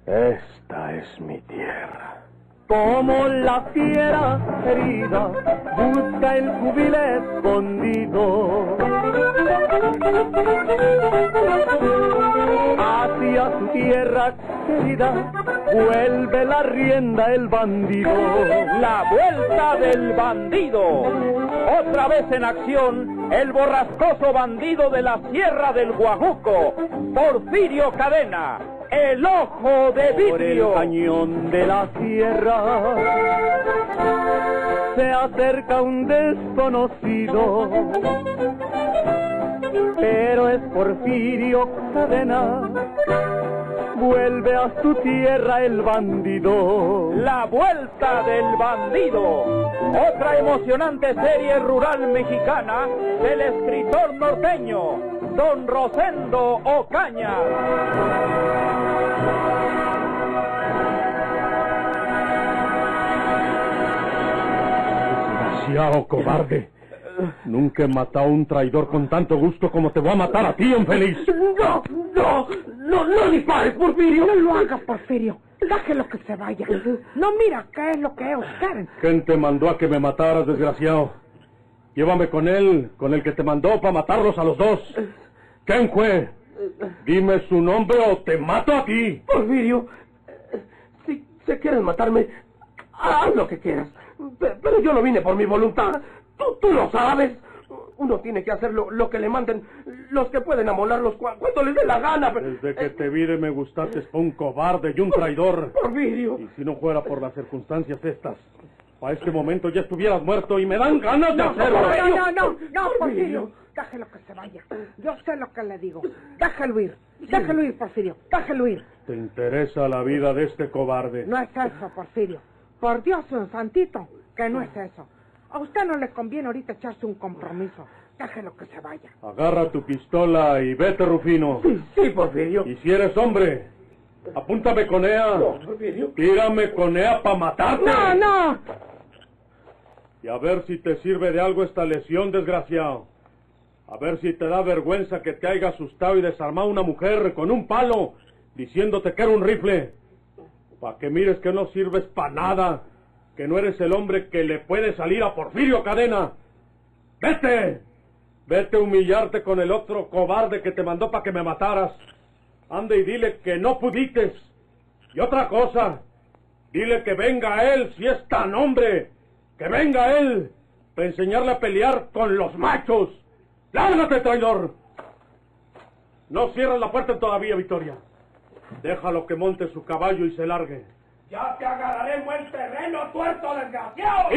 Esta es mi tierra. Como la fiera herida busca el júbilo escondido, hacia su tierra querida vuelve la rienda el bandido. La vuelta del bandido. Otra vez en acción, el borrascoso bandido de la Sierra del Guajuco, Porfirio Cadena, el ojo de vidrio. Por el cañón de la sierra se acerca un desconocido, pero es Porfirio Cadena. Vuelve a su tierra el bandido. La vuelta del bandido. Otra emocionante serie rural mexicana del escritor norteño, don Rosendo Ocaña. Desgraciado cobarde. Nunca he matado a un traidor con tanto gusto como te voy a matar a ti, infeliz. No dispares, Porfirio. No lo hagas, Porfirio. Déjelo que se vaya. No mira qué es lo que ellos quieren. ¿Quién te mandó a que me mataras, desgraciado? Llévame con él, con el que te mandó para matarlos a los dos. ¿Quién fue? Dime su nombre o te mato a ti. Porfirio, si quieres matarme, haz lo que quieras. Pero yo no vine por mi voluntad. Tú lo sabes. Uno tiene que hacer lo que le manden los que pueden amolarlos cuando les dé la gana. Desde que te vi me gustaste por un cobarde y un traidor. Porfirio. Y si no fuera por las circunstancias estas, a este momento ya estuvieras muerto y me dan ganas de hacerlo. No, Porfirio. Déjelo que se vaya. Yo sé lo que le digo. Déjalo ir, Porfirio. Déjalo ir. ¿Te interesa la vida de este cobarde? No es eso, Porfirio. Por Dios, un santito, que no es eso. A usted no le conviene ahorita echarse un compromiso. Déjelo que se vaya. Agarra tu pistola y vete, Rufino. Sí, Porfirio. Y si eres hombre, apúntame con ella. No, Porfirio. Tírame con ella para matarte. No. Y a ver si te sirve de algo esta lesión, desgraciado. A ver si te da vergüenza que te haya asustado y desarmado una mujer con un palo, diciéndote que era un rifle. Pa' que mires que no sirves para nada, que no eres el hombre que le puede salir a Porfirio Cadena. ¡Vete! Vete a humillarte con el otro cobarde que te mandó para que me mataras. Ande y dile que no pudites. Y otra cosa, dile que venga él si es tan hombre. Que venga él para enseñarle a pelear con los machos. ¡Lárgate, traidor! No cierres la puerta todavía, Victoria. Déjalo que monte su caballo y se largue. Ya te agarraré en buen terreno, tuerto desgraciado.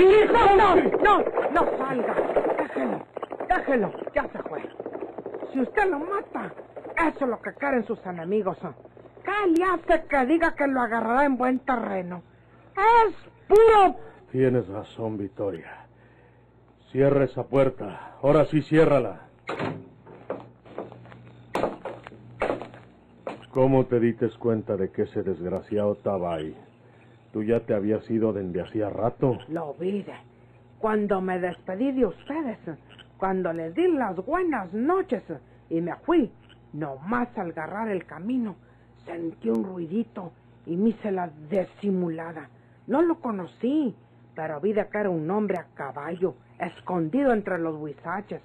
No salga. Déjelo, ya se fue. Si usted lo mata, eso es lo que quieren sus enemigos. ¿Qué le hace que diga que lo agarrará en buen terreno? Es puro... Tienes razón, Victoria. Cierra esa puerta. Ahora sí, ciérrala. ¿Cómo te diste cuenta de que ese desgraciado estaba ahí? ¿Tú ya te habías ido desde hacía rato? Lo vi. Cuando me despedí de ustedes, cuando les di las buenas noches y me fui, nomás al agarrar el camino, sentí un ruidito y me hice la disimulada. No lo conocí, pero vi de que era un hombre a caballo, escondido entre los huizaches.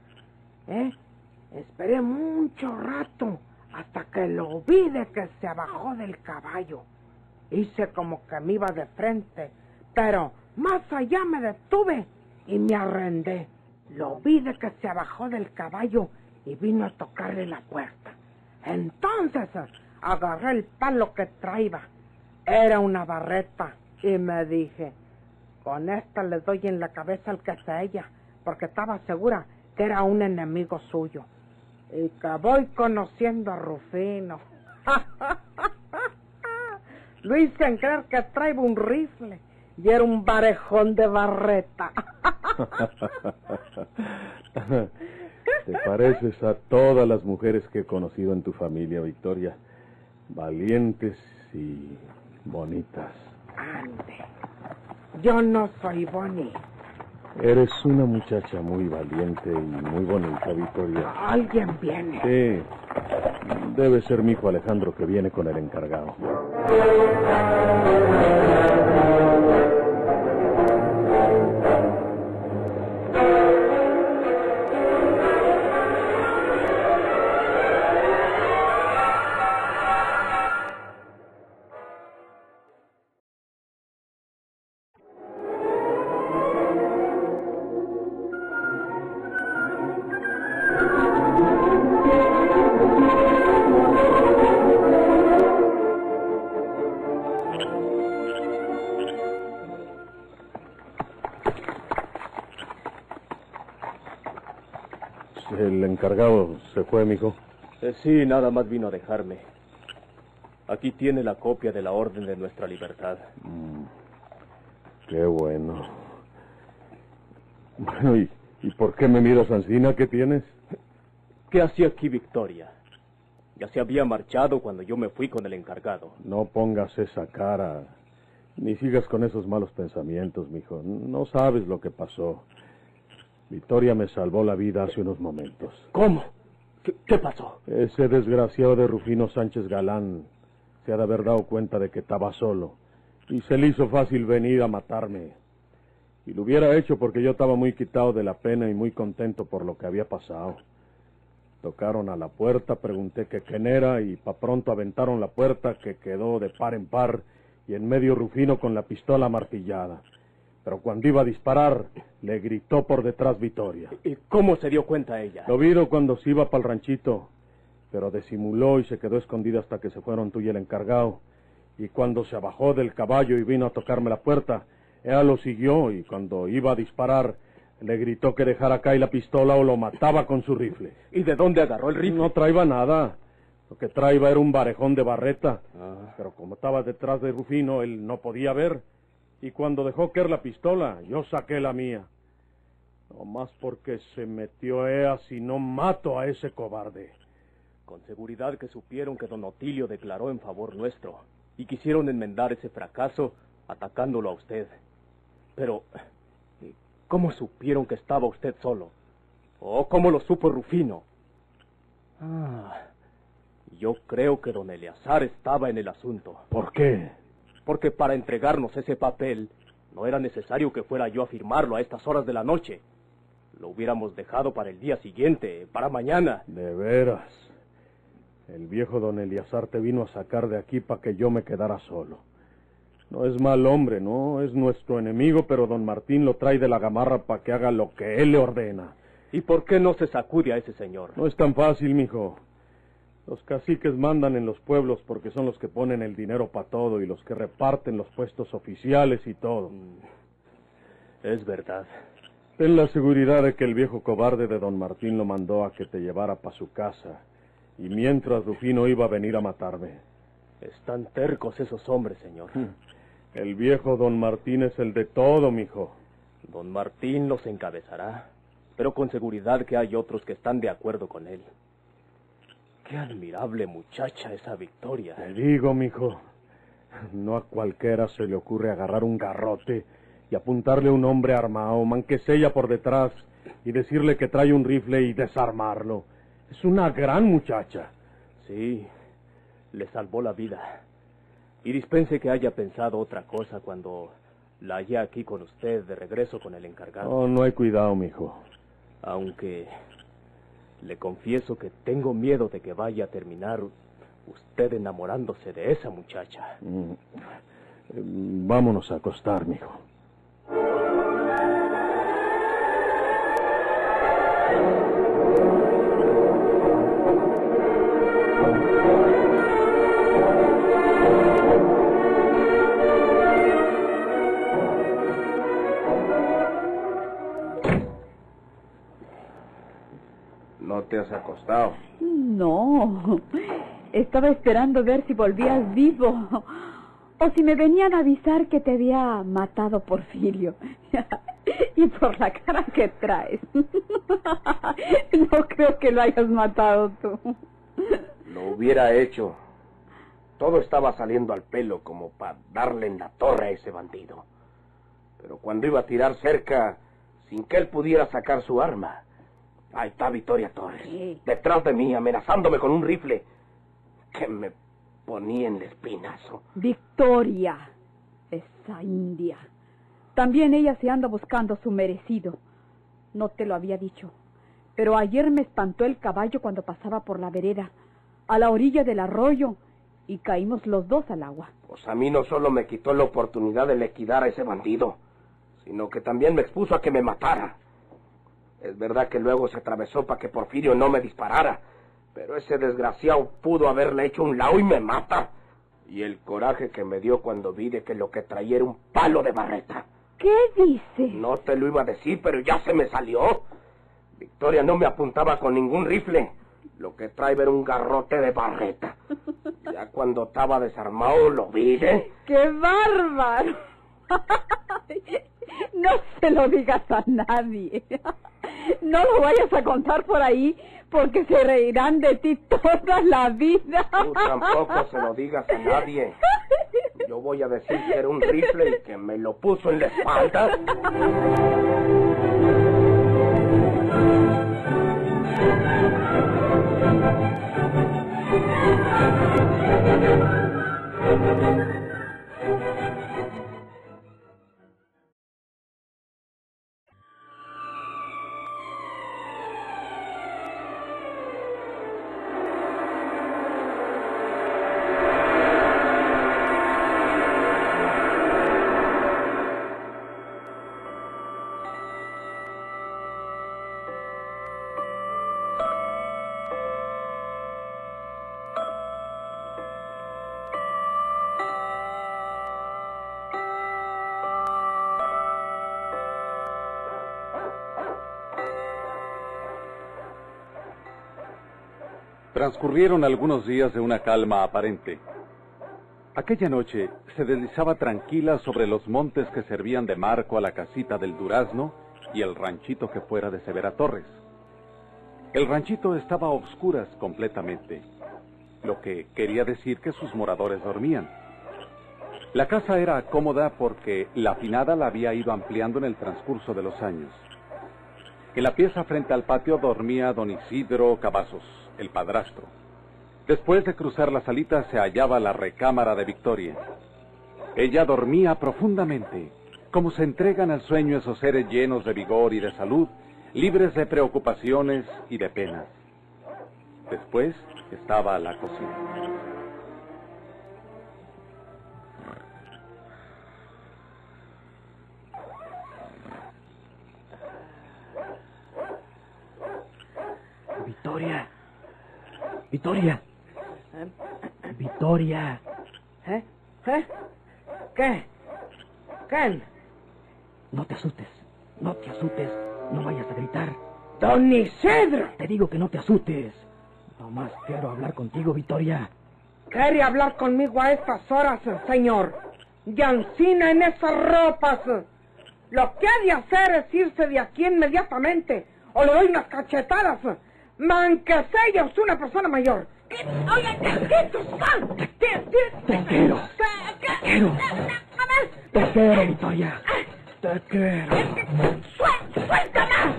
Esperé mucho rato, hasta que lo vi de que se bajó del caballo. Hice como que me iba de frente, pero más allá me detuve y me arrendé. Lo vi de que se bajó del caballo y vino a tocarle la puerta. Entonces agarré el palo que traía. Era una barreta y me dije, con esta le doy en la cabeza al que sea ella, porque estaba segura que era un enemigo suyo. Y que voy conociendo a Rufino. Lo hice en creer que traía un rifle y era un barejón de barreta. Te pareces a todas las mujeres que he conocido en tu familia, Victoria. Valientes y bonitas. Ande, yo no soy bonita. Eres una muchacha muy valiente y muy bonita, Victoria. Alguien viene. Sí, Debe ser mi hijo Alejandro que viene con el encargado. ¿El encargado se fue, mijo? Sí, nada más vino a dejarme. Aquí tiene la copia de la orden de nuestra libertad. Qué bueno. Bueno, ¿y por qué me miras, Ancina? ¿Qué tienes? ¿Qué hacía aquí Victoria? Ya se había marchado cuando yo me fui con el encargado. No pongas esa cara, ni sigas con esos malos pensamientos, mijo. No sabes lo que pasó. Victoria me salvó la vida hace unos momentos. ¿Cómo? ¿Qué pasó? Ese desgraciado de Rufino Sánchez Galán se ha de haber dado cuenta de que estaba solo y se le hizo fácil venir a matarme. Y lo hubiera hecho porque yo estaba muy quitado de la pena y muy contento por lo que había pasado. Tocaron a la puerta, pregunté que quién era y pa' pronto aventaron la puerta que quedó de par en par y en medio Rufino con la pistola martillada. Pero cuando iba a disparar, le gritó por detrás Victoria. ¿Y cómo se dio cuenta ella? Lo vieron cuando se iba para el ranchito, pero disimuló y se quedó escondida hasta que se fueron tú y el encargado. Y cuando se bajó del caballo y vino a tocarme la puerta, ella lo siguió y cuando iba a disparar, le gritó que dejara caer la pistola o lo mataba con su rifle. ¿Y de dónde agarró el rifle? No traía nada. Lo que traía era un barejón de barreta. Pero como estaba detrás de Rufino, él no podía ver. Y cuando dejó caer la pistola, yo saqué la mía. No más porque se metió ella, si no mato a ese cobarde. Con seguridad que supieron que don Otilio declaró en favor nuestro y quisieron enmendar ese fracaso atacándolo a usted. Pero, ¿cómo supieron que estaba usted solo? ¿O cómo lo supo Rufino? Yo creo que don Eleazar estaba en el asunto. ¿Por qué? Porque para entregarnos ese papel no era necesario que fuera yo a firmarlo a estas horas de la noche. Lo hubiéramos dejado para el día siguiente, para mañana. De veras. El viejo don Eleazar te vino a sacar de aquí para que yo me quedara solo. No es mal hombre, no es nuestro enemigo, pero don Martín lo trae de la gamarra para que haga lo que él le ordena. ¿Y por qué no se sacude a ese señor? No es tan fácil, mijo. Los caciques mandan en los pueblos porque son los que ponen el dinero para todo y los que reparten los puestos oficiales y todo. Es verdad. Ten la seguridad de que el viejo cobarde de don Martín lo mandó a que te llevara para su casa. Y mientras Rufino iba a venir a matarme. Están tercos esos hombres, señor. El viejo don Martín es el de todo, mijo. Don Martín los encabezará, pero con seguridad que hay otros que están de acuerdo con él. Qué admirable muchacha esa Victoria. Te digo, mijo, no a cualquiera se le ocurre agarrar un garrote y apuntarle a un hombre armado, manquesella por detrás, y decirle que trae un rifle y desarmarlo. Es una gran muchacha. Sí, le salvó la vida. Y dispense que haya pensado otra cosa cuando la hallé aquí con usted de regreso con el encargado. Oh, no hay cuidado, mijo. Aunque le confieso que tengo miedo de que vaya a terminar usted enamorándose de esa muchacha. Vámonos a acostar, mijo. ¿No te has acostado? No, estaba esperando ver si volvías vivo o si me venían a avisar que te había matado Porfirio. Y por la cara que traes, no creo que lo hayas matado tú. Lo hubiera hecho. Todo estaba saliendo al pelo como para darle en la torre a ese bandido. Pero cuando iba a tirar cerca, sin que él pudiera sacar su arma, ahí está Victoria Torres, Sí. detrás de mí, amenazándome con un rifle. que me ponía en el espinazo. Victoria, esa india. También ella se anda buscando su merecido. No te lo había dicho, pero ayer me espantó el caballo cuando pasaba por la vereda, a la orilla del arroyo, y caímos los dos al agua. Pues a mí no solo me quitó la oportunidad de liquidar a ese bandido, sino que también me expuso a que me matara. Es verdad que luego se atravesó para que Porfirio no me disparara, pero ese desgraciado pudo haberle hecho un lao y me mata. Y el coraje que me dio cuando vi de que lo que traía era un palo de barreta. ¿Qué dice? No te lo iba a decir, pero ya se me salió. Victoria no me apuntaba con ningún rifle. Lo que trae era un garrote de barreta. Ya cuando estaba desarmado lo vi, ¿eh? ¡Qué bárbaro! No se lo digas a nadie. No lo vayas a contar por ahí, porque se reirán de ti toda la vida. Tú tampoco se lo digas a nadie. Yo voy a decir que era un rifle y que me lo puso en la espalda. Transcurrieron algunos días de una calma aparente. Aquella noche se deslizaba tranquila sobre los montes que servían de marco a la casita del Durazno y el ranchito que fuera de Severa Torres. El ranchito estaba a oscuras completamente, lo que quería decir que sus moradores dormían. La casa era cómoda porque la finada la había ido ampliando en el transcurso de los años. En la pieza frente al patio dormía don Isidro Cavazos, el padrastro. Después de cruzar la salita se hallaba la recámara de Victoria. Ella dormía profundamente, como se entregan al sueño esos seres llenos de vigor y de salud, libres de preocupaciones y de penas. Después estaba la cocina. Victoria. Victoria. Victoria. ¿Eh? ¿Qué? ¿Qué? No te asustes. No te asustes. No vayas a gritar. ¡Don Isidro! Te digo que no te asustes. Nomás quiero hablar contigo, Victoria. ¿Quiere hablar conmigo a estas horas, señor? Y ansina en esas ropas. Lo que ha de hacer es irse de aquí inmediatamente, o le doy unas cachetadas. Manque sea usted una persona mayor. Oye, te quiero. Te quiero, Victoria. Te quiero. ¡Suéltame!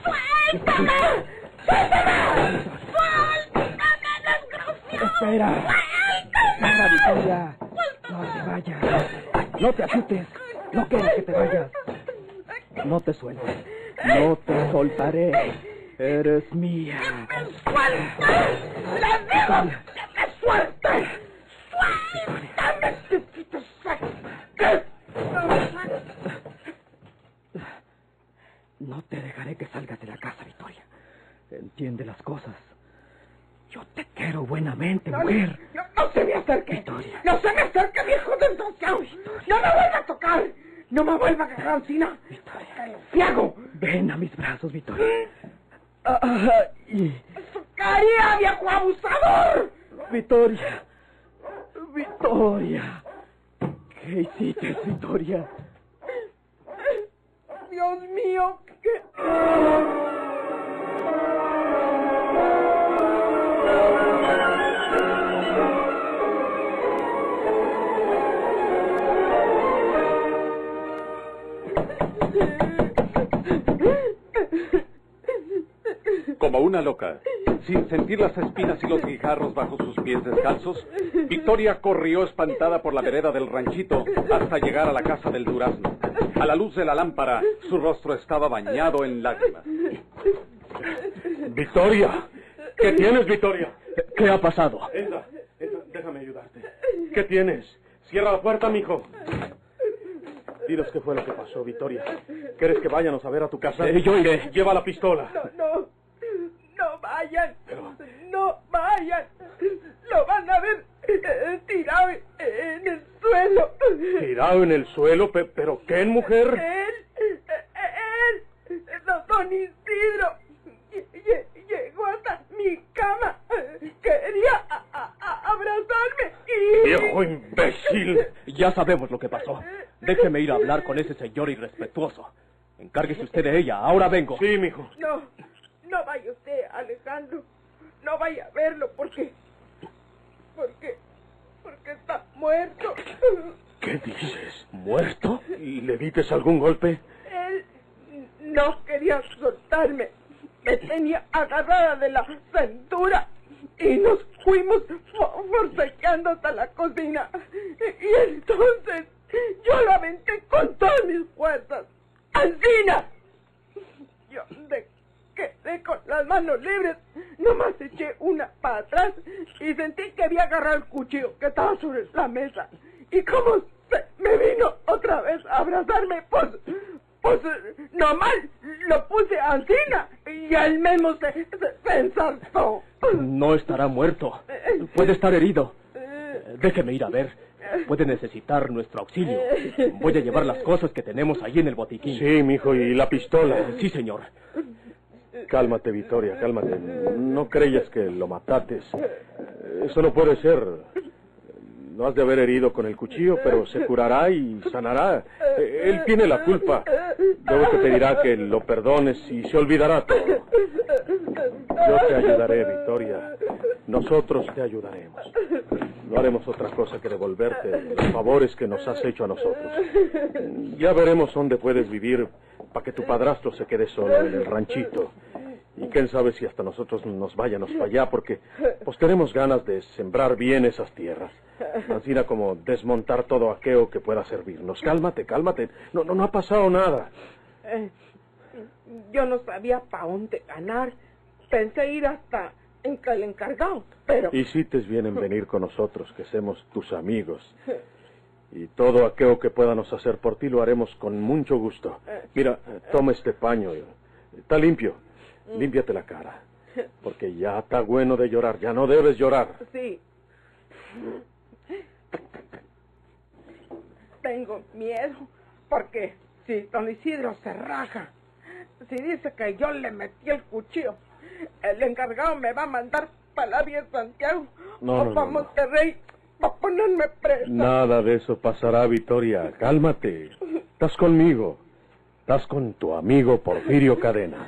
Espera, Victoria. No te vayas. No te asustes. No quiero que te vayas. No te sueltes. No te soltaré. Eres mía. ¡Suelta! ¡Le digo que me suelte! ¡Suéltame! No te dejaré que salgas de la casa, Victoria. Entiende las cosas. Yo te quiero buenamente, mujer. No se me acerque. Victoria. No se me acerque, viejo desgraciado. No me vuelva a tocar. No me vuelva a agarrar encina. Victoria. ¡Ciego! Ven a mis brazos, Victoria. ¡Su caría, viejo abusador! Victoria. Victoria. ¿Qué hiciste, Victoria? Dios mío, ¿qué? Como una loca, Sin sentir las espinas y los guijarros bajo sus pies descalzos, Victoria corrió espantada por la vereda del ranchito hasta llegar a la casa del durazno. A la luz de la lámpara, su rostro estaba bañado en lágrimas. ¡Victoria! ¿Qué tienes, Victoria? ¿Qué ha pasado? Entra, déjame ayudarte. ¿Qué tienes? Cierra la puerta, mijo. Dinos qué fue lo que pasó, Victoria. ¿Quieres que vayamos a ver a tu casa? Yo iré. Lleva la pistola. No vayan. No vayan. Lo van a ver tirado en el suelo. ¿Tirado en el suelo? ¿Pero qué, mujer? Él, don Isidro, llegó hasta mi cama. Quería abrazarme y... ¡Viejo imbécil! Ya sabemos lo que pasó. Déjeme ir a hablar con ese señor irrespetuoso. Encárguese usted de ella. Ahora vengo. Sí, mijo. No vaya usted, Alejandro. No vaya a verlo porque está muerto. ¿Qué dices? ¿Muerto? ¿Y le dices algún golpe? Él no quería soltarme. Me tenía agarrada de la cintura y nos fuimos forcejeando hasta la cocina. Y entonces yo lo aventé con todas mis fuerzas. ¡Ancina! Yo quedé con las manos libres. Nomás eché una para atrás y sentí que había agarrado el cuchillo que estaba sobre la mesa. Y como me vino otra vez a abrazarme, pues nomás lo puse ancina y él mismo se ensartó. No estará muerto. Puede estar herido. Déjeme ir a ver. Puede necesitar nuestro auxilio. Voy a llevar las cosas que tenemos ahí en el botiquín. Sí, mijo, y la pistola. Sí, señor. Cálmate, Victoria, cálmate. No creyas que lo matates. Eso no puede ser. Lo has de haber herido con el cuchillo, pero se curará y sanará. Él tiene la culpa. Luego te pedirá que lo perdones y se olvidará todo. Yo te ayudaré, Victoria. Nosotros te ayudaremos. No haremos otra cosa que devolverte los favores que nos has hecho a nosotros. Ya veremos dónde puedes vivir para que tu padrastro se quede solo en el ranchito. Y quién sabe si hasta nosotros nos vayamos para allá, porque pues tenemos ganas de sembrar bien esas tierras. Así como desmontar todo aquello que pueda servirnos. Cálmate. No ha pasado nada. Yo no sabía para dónde ganar. Pensé ir hasta el encargado, pero... Hiciste bien en venir con nosotros, que somos tus amigos. Y todo aquello que podamos hacer por ti lo haremos con mucho gusto. Mira, toma este paño. Está limpio. Límpiate la cara. Porque ya está bueno de llorar. Ya no debes llorar. Sí. Tengo miedo. Porque si don Isidro se raja, si dice que yo le metí el cuchillo, el encargado me va a mandar para la vía de Santiago o para Monterrey para ponerme presa. Nada de eso pasará, Victoria. Cálmate. Estás conmigo. Estás con tu amigo Porfirio Cadena.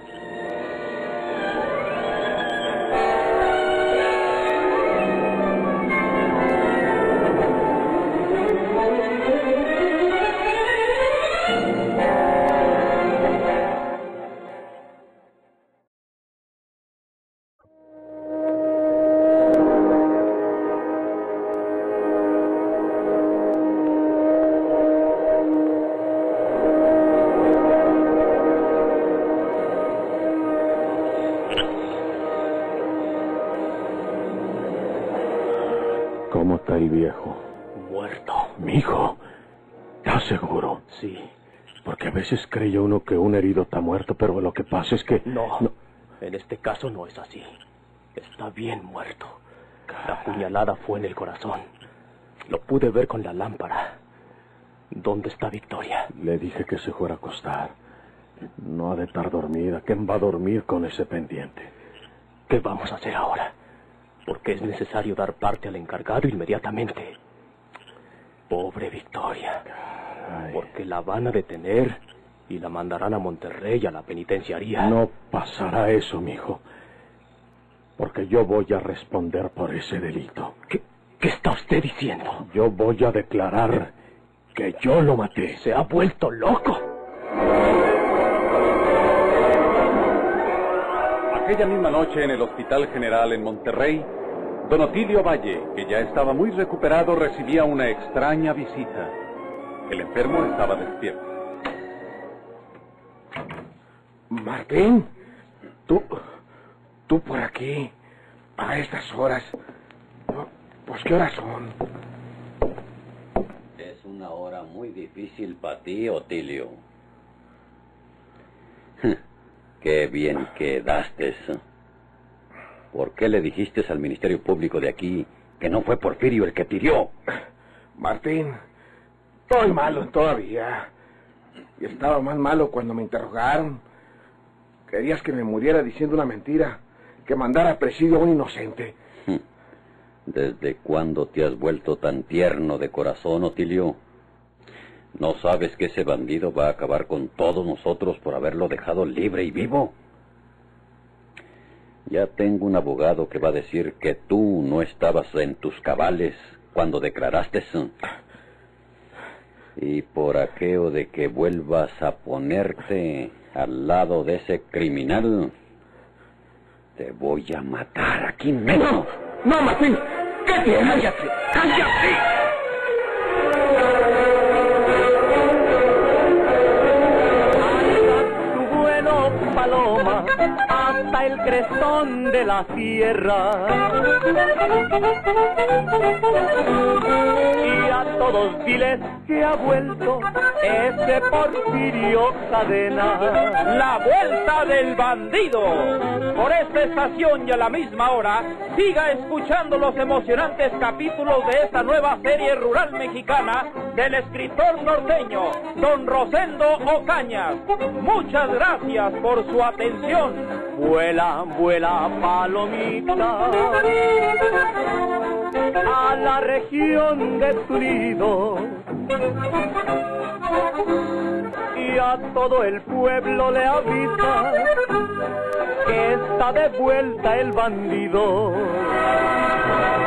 ¿Cómo está el viejo? Muerto. Mijo, ¿estás seguro? Sí. Porque a veces cree uno que un herido está muerto, pero lo que pasa es que... No, en este caso no es así. Está bien muerto. La puñalada fue en el corazón. Lo pude ver con la lámpara. ¿Dónde está Victoria? Le dije que se fuera a acostar. No ha de estar dormida. ¿Quién va a dormir con ese pendiente? ¿Qué vamos a hacer ahora? Porque es necesario dar parte al encargado inmediatamente. Pobre Victoria. Caray. Porque la van a detener y la mandarán a Monterrey, a la penitenciaría. No pasará eso, mijo. Porque yo voy a responder por ese delito. ¿Qué está usted diciendo? Yo voy a declarar que yo lo maté. ¿Se ha vuelto loco? Aquella misma noche en el Hospital General en Monterrey, don Otilio Valle, que ya estaba muy recuperado, recibía una extraña visita. El enfermo estaba despierto. Martín, tú por aquí, a estas horas. Pues, ¿qué horas son? Es una hora muy difícil para ti, Otilio. Qué bien quedaste. ¿Por qué le dijiste al Ministerio Público de aquí que no fue Porfirio el que te hirió? Martín, estoy malo todavía. Y estaba más malo cuando me interrogaron. Querías que me muriera diciendo una mentira, que mandara a presidio a un inocente. ¿Desde cuándo te has vuelto tan tierno de corazón, Otilio? ¿No sabes que ese bandido va a acabar con todos nosotros por haberlo dejado libre y vivo? Ya tengo un abogado que va a decir que tú no estabas en tus cabales cuando declaraste. Y por aquello de que vuelvas a ponerte al lado de ese criminal, te voy a matar aquí mismo. No, Martín, ¿qué tienes? ¡Cállate! Alza tu vuelo, paloma, hasta el crestón de la sierra. Y a todos diles que ha vuelto ese Porfirio Cadena. La vuelta del bandido. Por esta estación y a la misma hora, siga escuchando los emocionantes capítulos de esta nueva serie rural mexicana del escritor norteño, don Rosendo Ocañas. Muchas gracias por su atención. Vuela, vuela, palomita, a la región de tu nido. Y a todo el pueblo le avisa que está de vuelta el bandido.